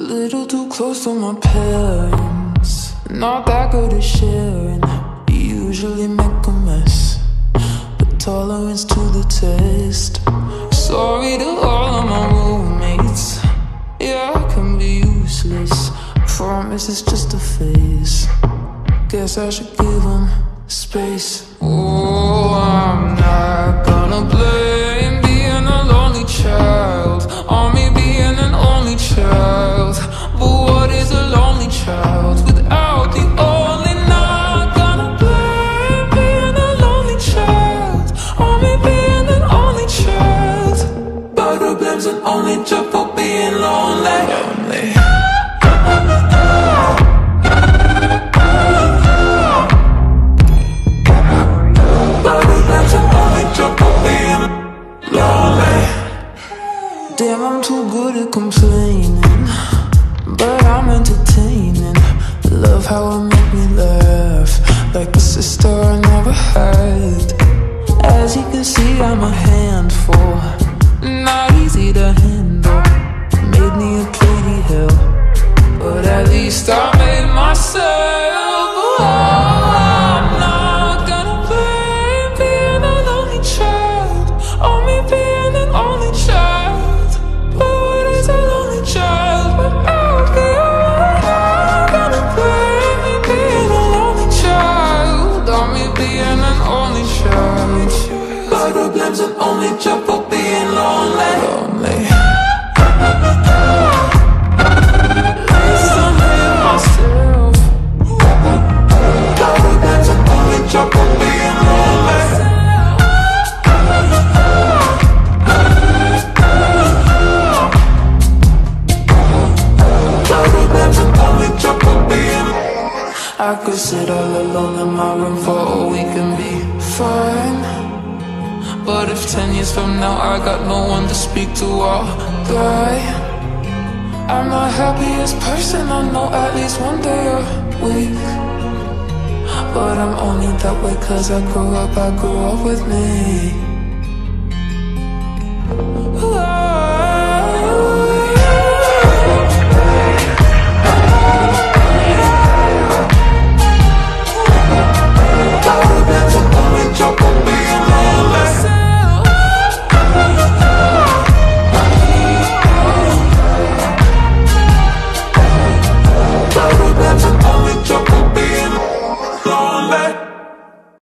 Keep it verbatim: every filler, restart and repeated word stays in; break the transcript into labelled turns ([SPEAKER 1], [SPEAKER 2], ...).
[SPEAKER 1] little too close to my parents, not that good at sharing. Usually make a mess, but tolerance to the test. Sorry to all of my roommates, yeah, I can be useless. Promise it's just a phase. Guess I should give them space. Oh, I'm not gonna blame being a lonely child on me being an only child. But what is a lonely child without the only? Not gonna blame being a lonely child on me being an only child. But who blames an only child for being lonely? Lonely. Damn, I'm too good at complaining, but I'm entertaining. Love how it make me laugh, like a sister I never had. As you can see, I'm a handful, not easy to handle. Made me a pretty hell, but at least I made myself. Oh, I'm not gonna blame being a lonely child on me being an only child. Who blames an only child for being lonely? Lonely. Least I'm here myself. Who blames an only child for being lonely? Who blames an only child for being lonely? I could sit all alone in my room for a week and be fine. But if ten years from now I got no one to speak to, I'll die. I'm the happiest person I know at least one day a week. But I'm only that way cause I grew up, I grew up with me.